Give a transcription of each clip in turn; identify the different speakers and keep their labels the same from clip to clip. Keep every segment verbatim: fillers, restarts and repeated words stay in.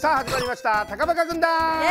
Speaker 1: さあ始まりました高バカ軍団。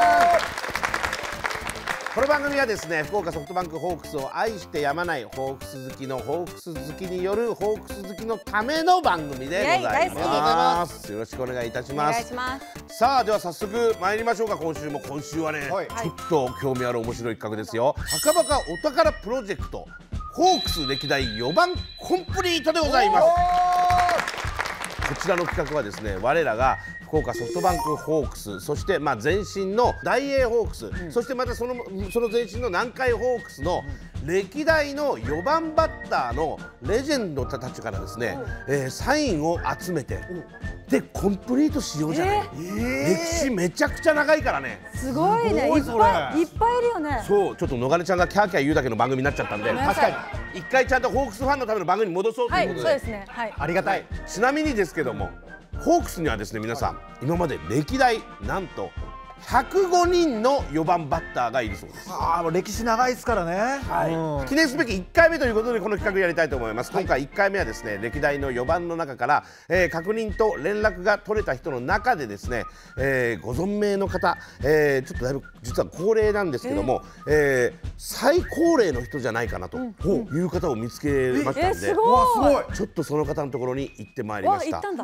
Speaker 1: この番組はですね、福岡ソフトバンクホークスを愛してやまないホークス好きのホークス好きによるホークス好きのための番組でございます。よろしくお願いいたします。さあでは早速参りましょうか。今週も今週はね、はい、ちょっと興味ある面白い企画ですよ。高バカお宝プロジェクトホークス歴代よばんコンプリートでございます。こちらの企画はですね、我らが福岡ソフトバンクホークス、そしてまあ前身の大英ホークス、うん、そしてまたそのその前身の南海ホークスの歴代のよばんバッターのレジェンドたちからですね、えー、サインを集めて、でコンプリートしようじゃない、えー、歴史めちゃくちゃ長いからね。
Speaker 2: すごいね、いっぱいいっぱいいるよね。
Speaker 1: そう、ちょっと野金ちゃんがキャーキャー言うだけの番組になっちゃったんで、確かに一回ちゃんとホークスファンのための番組に戻そうということで、
Speaker 2: はい、そうですね、はい、
Speaker 1: ありがたい。ちなみにですけども、ホークスにはですね、皆さん今まで歴代なんとひゃくごにんのよばんバッターがいるそうです。
Speaker 3: ああ、歴史長いですからね。
Speaker 1: はい、記念すべきいっかいめということでこの企画やりたいと思います。はい、今回いっかいめはですね、歴代のよばんの中から、えー、確認と連絡が取れた人の中でですね、えー、ご存命の方、えー、ちょっとだいぶ実は高齢なんですけども、えーえー、最高齢の人じゃないかなという方を見つけましたので、
Speaker 2: すごい、
Speaker 1: ちょっとその方のところに行ってまいりました。
Speaker 2: すごい。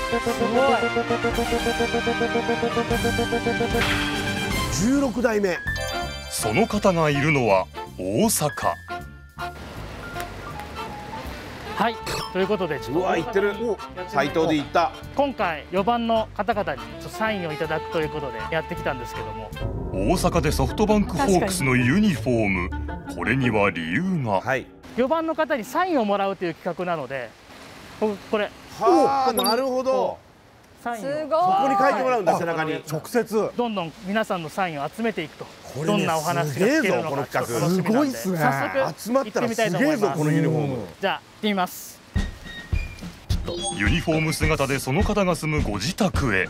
Speaker 1: じゅうろくだいめ。
Speaker 4: その方がいるのは大阪。
Speaker 5: はい、ということで、
Speaker 1: うわ、行ってる。斉藤で行った。
Speaker 5: 今回よばんの方々にサインをいただくということでやってきたんですけども、
Speaker 4: 大阪でソフトバンクホークスのユニフォーム、これには理由が。
Speaker 1: はい、
Speaker 5: よばんの方にサインをもらうという企画なので、これ
Speaker 1: はあ、なるほど。
Speaker 5: サインを
Speaker 2: すごい、
Speaker 1: そこに書いてもらうんだ、背中に
Speaker 3: 直接。
Speaker 5: どんどん皆さんのサインを集めていくと、どんなお話が聞けるのかちょっと楽しみなんで、
Speaker 3: すごいっすね。
Speaker 5: 早速
Speaker 1: 集まったらすげえぞこのユニフォーム。
Speaker 5: じゃあ行ってみます。
Speaker 4: ユニフォーム姿でその方が住むご自宅へ。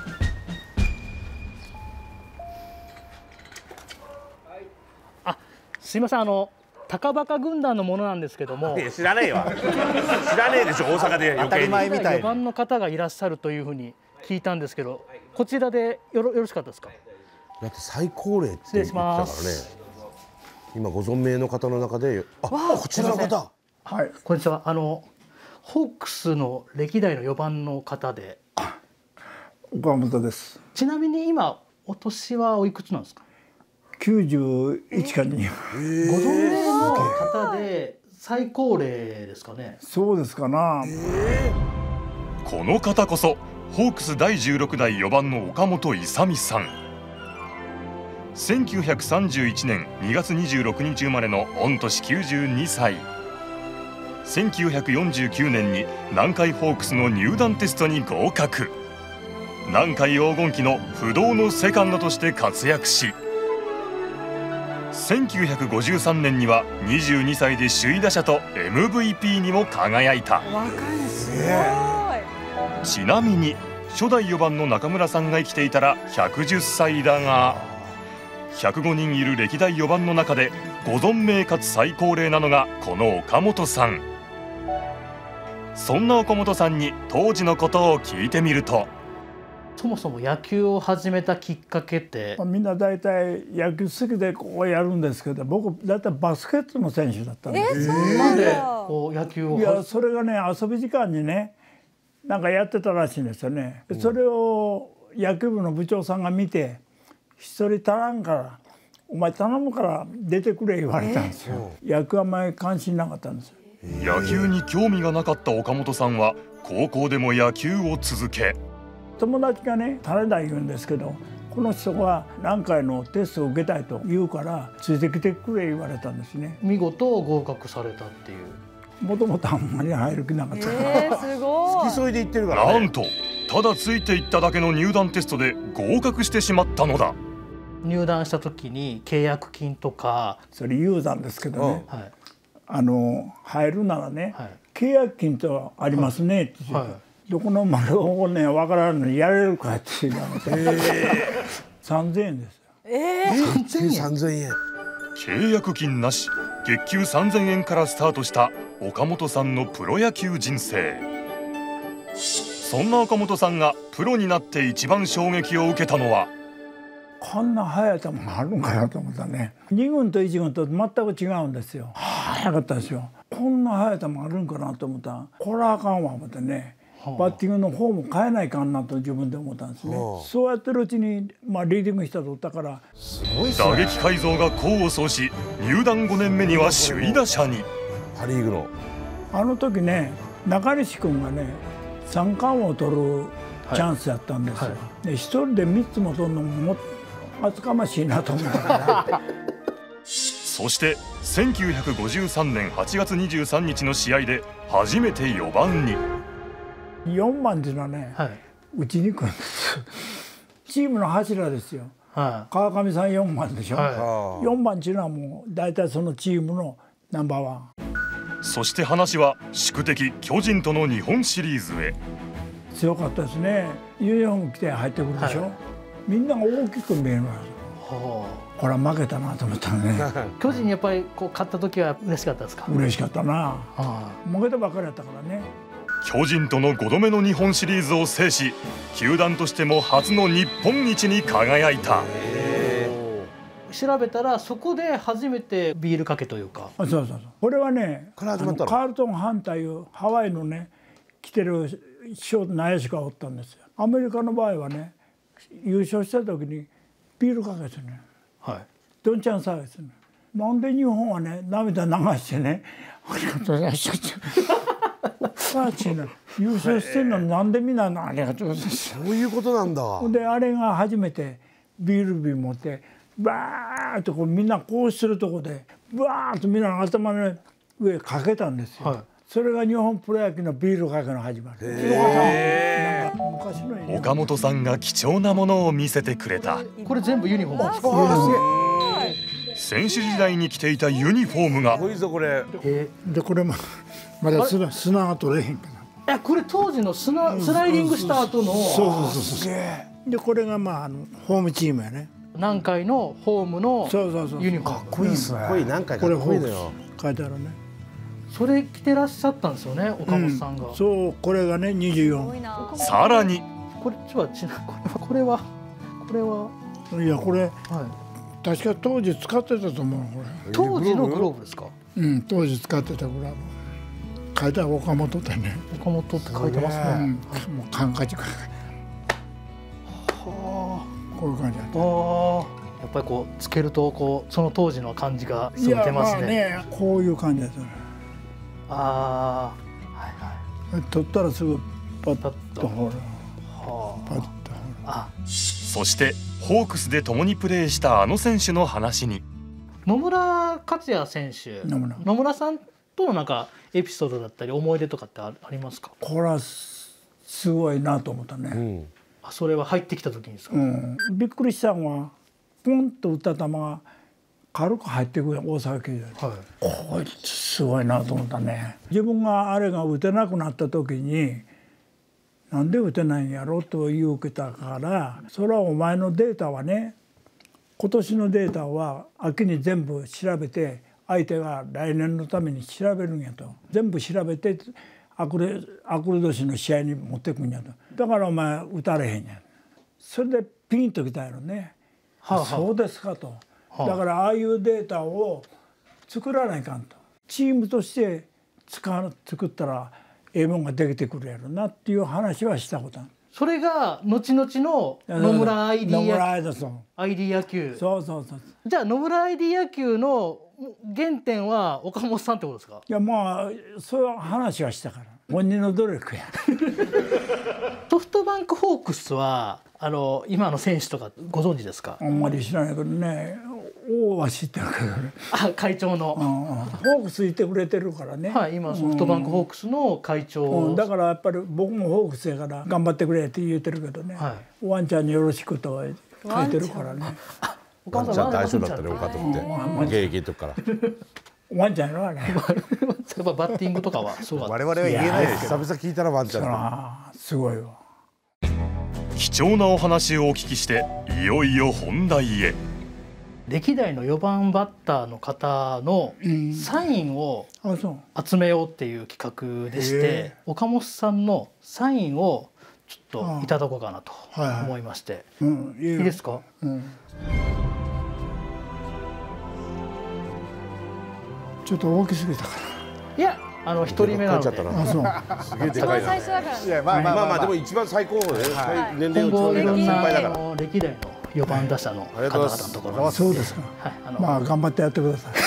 Speaker 5: あ、すいません、あの高バカ軍団のものなんですけども。
Speaker 1: いや、知らねえわ。知らねえでしょ、大阪で余計に。
Speaker 5: よばんの方がいらっしゃるというふうに聞いたんですけど、こちらでよろよろしかったですか。
Speaker 1: だって最高齢って言ってたからね。今ご存命の方の中で、あ、こちらの方。
Speaker 5: はい、こんにちは。あのホークスの歴代のよばんの方で。
Speaker 6: 岡本です。
Speaker 5: ちなみに今お年はおいくつなんですか。
Speaker 6: きゅうじゅういちかに。ご
Speaker 5: 存命の方で最高齢ですかね。
Speaker 6: そうですかな。
Speaker 4: この方こそホークスだいじゅうろくだいよばんの岡本勇さん。せんきゅうひゃくさんじゅういちねんにがつにじゅうろくにち生まれの御年きゅうじゅうにさい。せんきゅうひゃくよんじゅうきゅうねんに南海ホークスの入団テストに合格。南海黄金期の不動のセカンドとして活躍し、せんきゅうひゃくごじゅうさんねんにはにじゅうにさいで首位打者と エムブイピー にも輝いた。
Speaker 2: 若い、すごい。
Speaker 4: ちなみに初代よばんの中村さんが生きていたらひゃくじゅっさいだが、ひゃくごにんいる歴代よばんの中でご存命かつ最高齢なのがこの岡本さん。そんな岡本さんに当時のことを聞いてみると、
Speaker 5: そもそも野球を始めたきっかけって。
Speaker 6: みんな大体野球好きでこうやるんですけど、僕大体バスケットの選手だったんです。
Speaker 2: えー、そうなんだ。
Speaker 5: こう野球を。
Speaker 6: いや、それがね、遊び時間にね、なんかやってたらしいんですよね。それを野球部の部長さんが見て、一人足らんからお前頼むから出てくれ言われたんですよ。野球はあんまり関心なかったんですよ。
Speaker 4: 野球に興味がなかった岡本さんは高校でも野球を続け、
Speaker 6: 友達がね、種田言うんですけど、この人が何回のテストを受けたいと言うからついてきてくれ言われたんですね。
Speaker 5: 見事合格されたっていう。
Speaker 6: もともとあんまり入る気なかった。
Speaker 2: えー、すごい。
Speaker 1: 付き添いで行ってるからね。
Speaker 4: なんとただついていっただけの入団テストで合格してしまったのだ。
Speaker 5: 入団した時に契約金とか。
Speaker 6: それ言うたんですけどね、
Speaker 5: はい、
Speaker 6: あの入るならね、はい、契約金とありますねって言って、はいはい、どこの丸をね分からんのにやれるかって言われて、えー、さんぜんえんですよ。
Speaker 2: えー、
Speaker 1: さんぜんえん。
Speaker 4: 契約金なし、月給さんぜんえんからスタートした岡本さんのプロ野球人生。そんな岡本さんがプロになって一番衝撃を受けたのは、
Speaker 6: こんな速い球があるんかなと思ったね。に軍といち軍と全く違うんですよ。速かったですよ。こんな速い球あるんかなと思ったら、これはあかんわ思ってね、バッティングのフォーム変えないかんなと自分で思ったんですね。そうやってるうちに、まあ、リーディングしたとったから、
Speaker 1: すごいっすね。
Speaker 4: 打撃改造が功を奏し、入団ごねんめには首位打者に。
Speaker 1: パ・リーグの
Speaker 6: あの時ね、中西君がね三冠王を取るチャンスやったんですよ。はいはい、で一人でみっつも取るのもも厚かましいなと思ったから
Speaker 4: そしてせんきゅうひゃくごじゅうさんねんはちがつにじゅうさんにちの試合で初めてよばんに。
Speaker 6: よんばんっていうのはね、はい、うちに来るんですチームの柱ですよ。はい、川上さんよんばんでしょ。はい、よんばんっていうのはもう大体そのチームのナンバーワン。
Speaker 4: そして話は宿敵巨人との日本シリーズへ。
Speaker 6: 強かったですね。ユニフォーム着て入ってくるでしょ。はい、みんなが大きく見えるわけです。はあ、これは負けたなと思ったね
Speaker 5: 巨人やっぱりこう勝った時は嬉しかったですか？
Speaker 6: 嬉しかったな。はあ、負けたばっかりだったからね。
Speaker 4: 巨人とのごどめの日本シリーズを制し、球団としても初の日本一に輝いた。
Speaker 5: 調べたらそこで初めてビールかけというか。
Speaker 6: そうそうそう。これはね、カールトンハンターいうハワイのね来てるショート内野手がおったんですよ。アメリカの場合はね、優勝した時にビールかけてね、はい、どんちゃん騒ぎですね。なんで日本はね涙流してね、ありがとうございました優勝してんのになんでみんなありがとうございます。
Speaker 1: そういうことなんだ。
Speaker 6: であれが初めてビール瓶持ってバーッとこうみんなこうするとこでバーッとみんなの頭の上かけたんですよ。はい、それが日本プロ野球のビールかけの始まり。なんか昔の
Speaker 4: 岡本さんが貴重なものを見せてくれた。
Speaker 5: これ全部ユニフォー
Speaker 4: ム。選手時代に着ていたユニフォームが。
Speaker 1: すごいぞこれ。
Speaker 6: でこれもまだ砂砂が取れへんか
Speaker 5: な。え、これ当時の砂スライディングした後の。
Speaker 6: そうそうそうそう。でこれがまああのホームチームやね。
Speaker 5: 南海のホームのユニフォーム。
Speaker 1: かっこいいっすね。かっこいい。南海かっこいいのよ。
Speaker 6: 書いてあるね。
Speaker 5: それ着てらっしゃったんですよね、岡本さんが。
Speaker 6: うん、そう、これがねにじゅうよん。
Speaker 4: さらに
Speaker 5: これちはちなこれはこれは
Speaker 6: これはいやこれ、はい、確か当時使ってたと思うこれ。
Speaker 5: 当時のグローブですか？
Speaker 6: うん、当時使ってたグローブ。書いてある岡本ってね。
Speaker 5: 岡本って書いてますね。うん、
Speaker 6: もうカンカチか。はあ、こういう感じだった。
Speaker 5: やっぱりこうつけるとこうその当時の感じがすごい出ますね。
Speaker 6: いやまあね、こういう感じですね。
Speaker 5: ああ、はいはい。
Speaker 6: 取ったらすぐパッとほら、
Speaker 5: はあ、
Speaker 6: パッとほら。
Speaker 4: あ、そしてホークスで共にプレーしたあの選手の話に。
Speaker 5: 野村克也選手、野村、野村さんとのなんかエピソードだったり思い出とかってありますか？
Speaker 6: これはすごいなと思ったね。うん、
Speaker 5: あ、それは入ってきた時にですか？
Speaker 6: うん、びっくりしたのはポンと打った球が軽く入ってくる大阪球場に、はい、こいつすごいなと思ったね。自分があれが打てなくなった時になんで打てないんやろと言うけたから、それはお前のデータはね、今年のデータは秋に全部調べて相手が来年のために調べるんやと、全部調べてアクルアクル年の試合に持ってくんやと。だからお前打たれへんやん。それでピンときたやろね。はあはあ、そうですかと。だからああいうデータを作らないかんと。チームとして使う作ったらええもんができてくるやろなっていう話はしたことある。
Speaker 5: それが後々の野村 アイディー 野村
Speaker 6: アイディ
Speaker 5: ー野球。
Speaker 6: そうそうそう。
Speaker 5: じゃあ野村 アイディー 野球の原点は岡本さんってことですか？
Speaker 6: いやまあそういう話はしたから。本人の努力や。
Speaker 5: ソフトバンクホークスはあの今の選手とかご存知ですか？
Speaker 6: あんまり知らないけどね。王は知ってるけどね。
Speaker 5: あ、会長の、
Speaker 6: うんうん、ホークスいてくれてるからね。
Speaker 5: はい、今ソフトバンクホークスの会長、
Speaker 6: うんうん、だからやっぱり僕もホークスやから頑張ってくれって言ってるけどね、はい、ワンちゃんによろしくと書いてるからね。
Speaker 1: ワンちゃん大丈夫だったね、岡本って現役の時から
Speaker 6: ワンちゃんやろあれ。
Speaker 5: やっぱバッティングとかはそうだった。
Speaker 1: 我々は言えないですけど、久々聞いたらワンちゃん
Speaker 6: だ。すごいわ。
Speaker 4: 貴重なお話をお聞きしていよいよ本題へ。
Speaker 5: 歴代のよばんバッターの方のサインを集めようっていう企画でして、岡本さんのサインをちょっといただこうかなと思いまして、
Speaker 6: うん、いい
Speaker 5: いいですか？うん、
Speaker 6: ちょっと大きすぎたから。
Speaker 5: いや、あの一人目なので。
Speaker 6: あ、そう。
Speaker 1: すげえでかいな。
Speaker 2: 最初だから。
Speaker 3: いや、まあまあまあ
Speaker 1: でも一番最高ね。年齢
Speaker 5: 今後いろんな
Speaker 1: 先輩だから。
Speaker 5: 歴代のよばん打者の方々のところに。
Speaker 6: そうですか。まあ頑張ってやってください。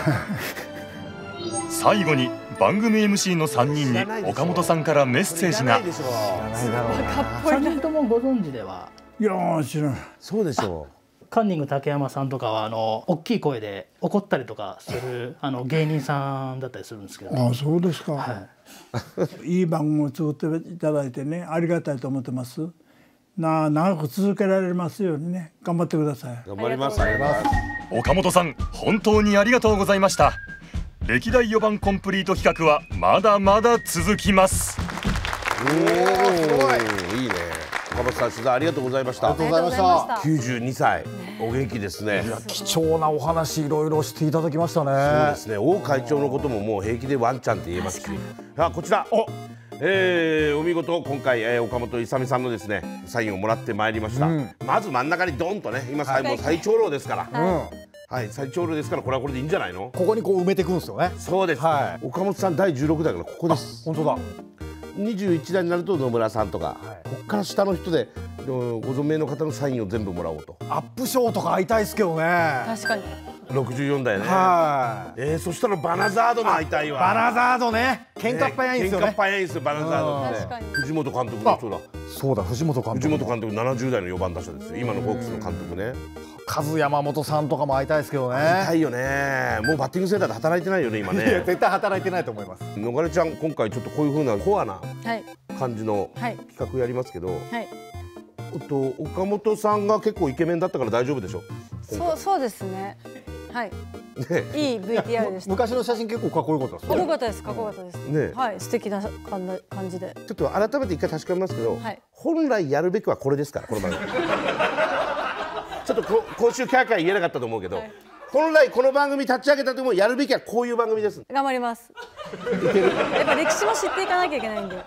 Speaker 4: 最後に番組 エムシー のさんにんに岡本さんからメッセージが。
Speaker 5: さんにんともご存知では。
Speaker 6: いや、知らない。
Speaker 1: そうでしょう。
Speaker 5: カンニング竹山さんとかはあの大きい声で怒ったりとかするあの芸人さんだったりするんですけど、ね、
Speaker 6: ああ、そうですか。はい、いい番組を作っていただいてね、ありがたいと思ってます。な長く続けられますようにね、頑張ってください。
Speaker 1: 頑張ります。
Speaker 4: 岡本さん、本当にありがとうございました。歴代よばんコンプリート企画はまだまだ続きます。
Speaker 1: おお、すごい。いいね。岡本さん、取材ありがとうございました。
Speaker 3: ありがとうございました。
Speaker 1: きゅうじゅうにさい、お元気ですね。
Speaker 3: いや、貴重なお話いろいろしていただきましたね。
Speaker 1: そうですね。王会長のことももう平気でワンちゃんって言えますし。あ、こちら、お、えー、お見事今回、えー、岡本勇さんのですねサインをもらってまいりました。うん、まず真ん中にドンとね、今最後最長老ですから。うん、はい、最長老ですから、これはこれでいいんじゃないの。
Speaker 3: ここにこう埋めていくんですよね。
Speaker 1: そうです。はい、岡本さんだいじゅうろくだいからここです。
Speaker 3: 本当だ。
Speaker 1: にじゅういちだいになると野村さんとか、はい、ここから下の人でご存命の方のサインを全部もらおうと。
Speaker 3: アップショーとか会いたいですけどね。
Speaker 2: 確かに。
Speaker 1: ろくじゅうよんだいね。
Speaker 3: はい。
Speaker 1: えー、そしたらバナザードも会いたいわ。
Speaker 3: バナザードね。喧嘩っ早いんですよね。
Speaker 1: 喧嘩っ早いんですよ、バナザードって。藤本監督の人だ。
Speaker 3: そうだ、藤本監督。
Speaker 1: 藤本監督ななじゅうだいのよばん打者ですよ。今のホークスの監督ね。
Speaker 3: カズ山本さんとかも会いたいですけどね。
Speaker 1: 会いたいよね。もうバッティングセンターで働いてないよね、今ね。
Speaker 3: いや、絶対働いてないと思います。
Speaker 1: 野枯ちゃん、今回ちょっとこういう風なコアな感じの企画やりますけど、おっと岡本さんが結構イケメンだったから大丈夫でしょ。
Speaker 2: そうそうですね。はい。
Speaker 1: ね、
Speaker 2: いい ブイティーアール でした。
Speaker 3: 昔の写真結構かっこよかったです。
Speaker 2: かっこよかったです。かっこよかったです。
Speaker 1: ね、
Speaker 2: はい、素敵な感じで。
Speaker 1: ちょっと改めて一回確かめますけど、はい、本来やるべきはこれですから、この番組。ちょっとこ今週キャーキャー言えなかったと思うけど、はい、本来この番組立ち上げた時もやるべきはこういう番組です。
Speaker 2: 頑張ります。やっぱ歴史も知っていかなきゃいけないんで。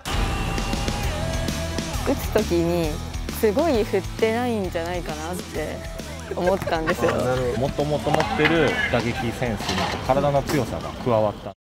Speaker 7: 打つ時にすごい振ってないんじゃないかなって思ったんですよ。
Speaker 8: もっともっと持ってる打撃センスに体の強さが加わった。